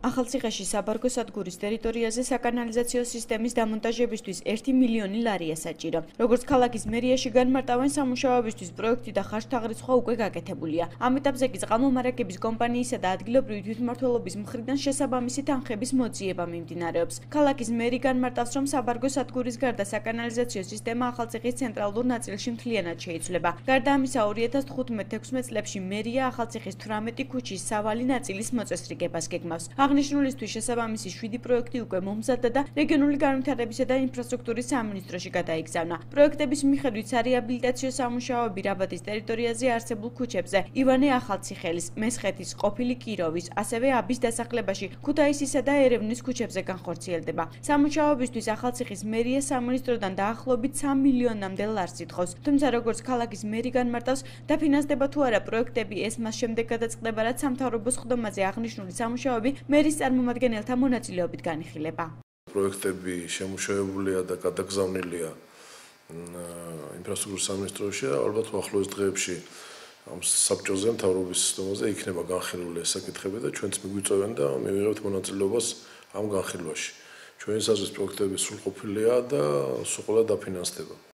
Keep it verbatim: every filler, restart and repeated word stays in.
ახალციხეში საბარგო სადგურის ტერიტორიაზე საკანალიზაციო სისტემის დამონტაჟებისთვის ერთი მილიონი ლარია საჭირო. როგორც ქალაქის მერიაში განმარტავენ სამუშაოებისთვის პროექტი და ხარჯთაღრიცხვა უკვე გაკეთებულია. ამ ეტაპზე კი წყალმომარაგების კომპანიისა და ადგილობრივი თვითმმართველობის მხრიდან შესაბამისი თანხების მოძიება მიმდინარეობს. ქალაქის მერი განმარტავს, რომ საბარგო სადგურის გარდა საკანალიზაციო სისტემა ახალციხის ცენტრალურ ნაწილში მთლიანად შეიცვლება. გარდა ამისა, ორი ათას თხუთმეტ-ექვსმეტ წლებში მერია ახალციხის თვრამეტი ქუჩის სავალი ნაწილის მოწესრიგებას გეგმავს. აღნიშნულისთვის შესაბამისი შვიდი პროექტი უკვე მომზადდა და რეგიონული განვითარებისა და ინფრასტრუქტურის სამინისტროში გადაიგზავნა. პროექტების მიხედვით სარეაბილიტაციო სამუშაოები რაბატის ტერიტორიაზე არსებულ ქუჩებზე, ივანე ახალციხელის, მესხეთის, ყოფილი კიროვის, ასევე აბის დასახლებაში, ქუთაისისა და ერევნის ქუჩებზე განხორციელდება. სამუშაოებისთვის ახალციხის მერია სამინისტროდან დაახლოებით სამ მილიონამდე ლარს ითხოვს. თუმცა როგორც ქალაქის მერი განმარტავს, დაფინანსდება თუ არა პროექტები, ეს მას შემდეგ გადაწყდება, რაც სამთავრობო სხდომაზე აღნიშნული სამუშაოები მერის წარმომადგენელთა მონაწილეობით განიხილება. პროექტები შემუშავებულია და გადაგზავნილია ინფრასტრუქტურის სამინისტროში და ალბათ უახლოეს დღეებში ამ საბჭოზე მთავრობის სხდომაზე იქნება განხილული ეს საკითხები და ჩვენც მიგვიწევენ და მივიღებთ მონაწილეობას ამ განხილვაში. ჩვენი საზღვრის პროექტები სრულყოფილია და სულ ყველა დაფინანსდება.